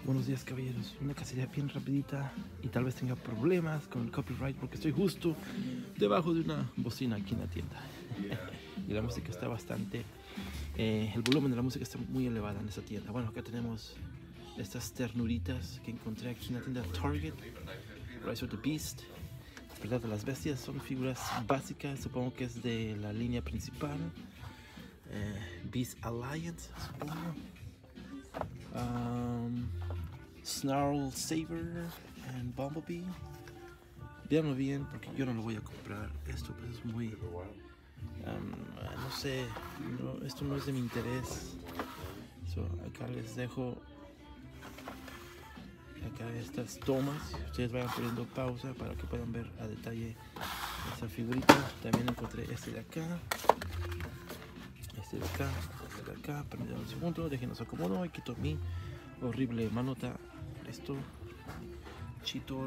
Buenos días, caballeros. Una cacería bien rapidita y tal vez tenga problemas con el copyright porque estoy justo debajo de una bocina aquí en la tienda. Y la música está bastante... el volumen de la música está muy elevada en esta tienda. Bueno, acá tenemos estas ternuritas que encontré aquí en la tienda Target. Rise of the Beast. Verdad de las Bestias son figuras básicas, supongo que es de la línea principal. Beast Alliance, supongo. Snarl Saber and Bumblebee. Véanlo bien porque yo no lo voy a comprar. Esto pues es muy... no sé, esto no es de mi interés. Acá les dejo acá estas tomas. Ustedes vayan poniendo pausa para que puedan ver a detalle esta figurita. También encontré este de acá. Este de acá, este de acá. Permítanme un segundo, déjenos acomodo y quito mi horrible manota. Esto, Cheetor,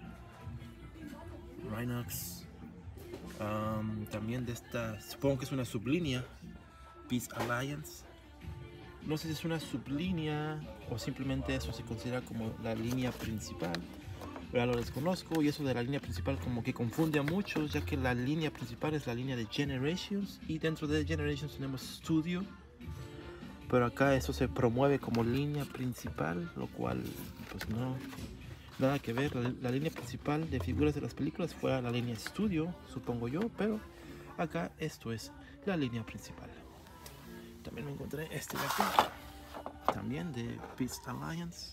Rhinox. También de esta, supongo que es una sublínea, Beast Alliance. No sé si es una sublínea o simplemente eso se considera como la línea principal. Pero lo desconozco y eso de la línea principal como que confunde a muchos, ya que la línea principal es la línea de Generations y dentro de Generations tenemos Studio. Pero acá eso se promueve como línea principal, lo cual pues no, nada que ver. La línea principal de figuras de las películas fue la línea Studio, supongo yo, pero acá esto es la línea principal. También me encontré este de acá, también de Beast Alliance.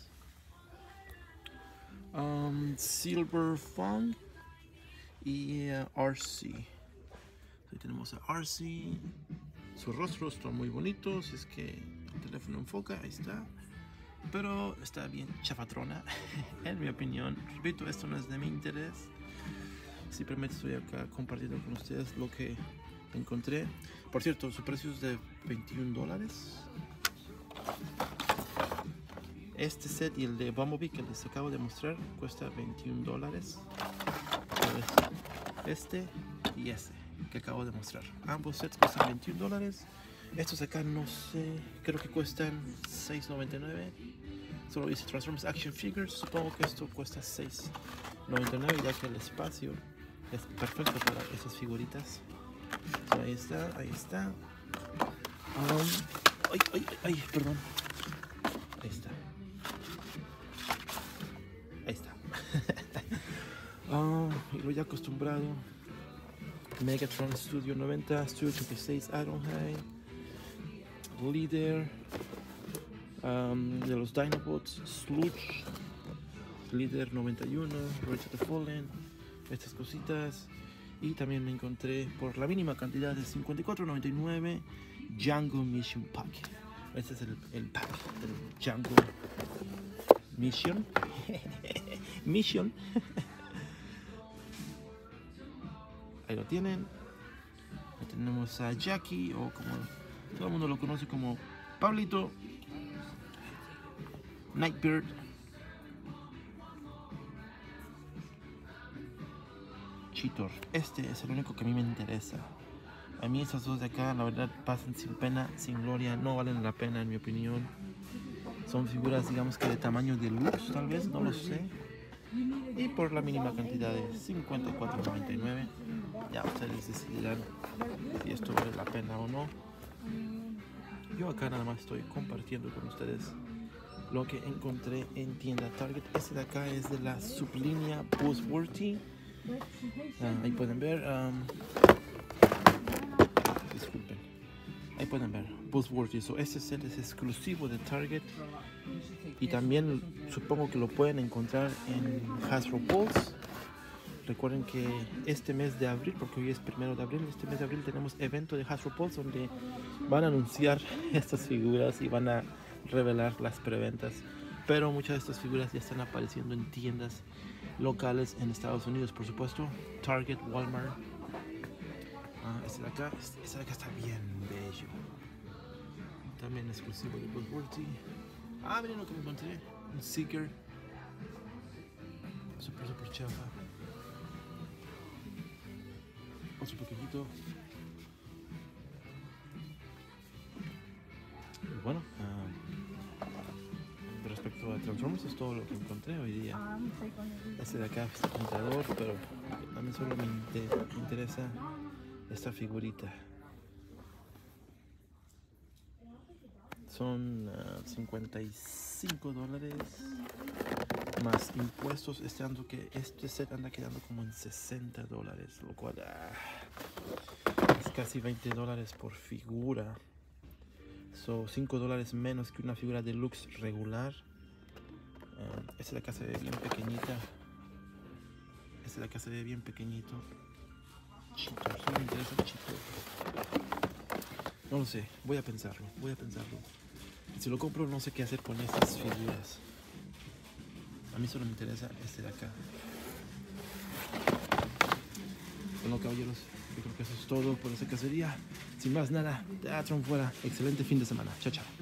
Silver Fang y RC. Ahí tenemos a RC. Su rostro está muy bonito, si es que el teléfono enfoca, ahí está. Pero está bien chafatrona, en mi opinión. Repito, esto no es de mi interés. Simplemente estoy acá compartiendo con ustedes lo que encontré. Por cierto, su precio es de $21. Este set y el de Bumblebee que les acabo de mostrar cuesta $21. Este y este que acabo de mostrar. Ambos sets cuestan $21. Estos acá no sé, creo que cuestan $6.99. Solo dice Transformers Action Figures. Supongo que esto cuesta $6.99 ya que el espacio es perfecto para esas figuritas. So, ahí está, ahí está. Ay, perdón. Ahí está. Ahí está. Y lo ya acostumbrado. Megatron Studio 90, Studio 86 Ironhide, Líder, de los Dinobots, Sludge, Líder 91, Rage of the Fallen, estas cositas. Y también me encontré por la mínima cantidad de $54.99 Django Mission Pack. Este es el pack del Django Mission. Mission. Ahí lo tienen. Ahí tenemos a Jackie, o como todo el mundo lo conoce como Pablito. Nightbird. Cheetor. Este es el único que a mí me interesa. A mí esas dos de acá, la verdad, pasan sin pena, sin gloria. No valen la pena, en mi opinión. Son figuras, digamos que de tamaño deluxe, tal vez, no lo sé. Y por la mínima cantidad de $54.99, ya ustedes decidirán si esto vale la pena o no. Yo acá nada más estoy compartiendo con ustedes lo que encontré en tienda Target. Este de acá es de la sublínea Buzzworthy. Ahí pueden ver. Disculpen. Ahí pueden ver Buzzworthy. Este set es exclusivo de Target. Y también supongo que lo pueden encontrar en Hasbro Pulse. Recuerden que este mes de abril, porque hoy es 1 de abril, este mes de abril tenemos evento de Hasbro Pulse donde van a anunciar estas figuras y van a revelar las preventas. Pero muchas de estas figuras ya están apareciendo en tiendas locales en Estados Unidos, por supuesto. Target, Walmart. Este de acá está bien bello. También exclusivo de Buzzworthy. Miren lo que me encontré. Un Seeker. Super chafa. Otro pequeñito. Y bueno, respecto cuanto a Transformers es todo lo que encontré hoy día. Este de acá es tentador, pero a mí solo me interesa esta figurita. Son $55 más impuestos. Este set anda quedando como en $60, lo cual es casi $20 por figura. Son $5 menos que una figura deluxe regular. Esta de acá se ve bien pequeñita. Este de acá se ve bien pequeñito. Chito, solo me interesa el chito. No lo sé, voy a pensarlo. Si lo compro, no sé qué hacer con estas figuras. A mí solo me interesa este de acá. Bueno, caballeros, yo creo que eso es todo por esta cacería. Sin más nada, Teatron fuera. Excelente fin de semana. Chao, chao.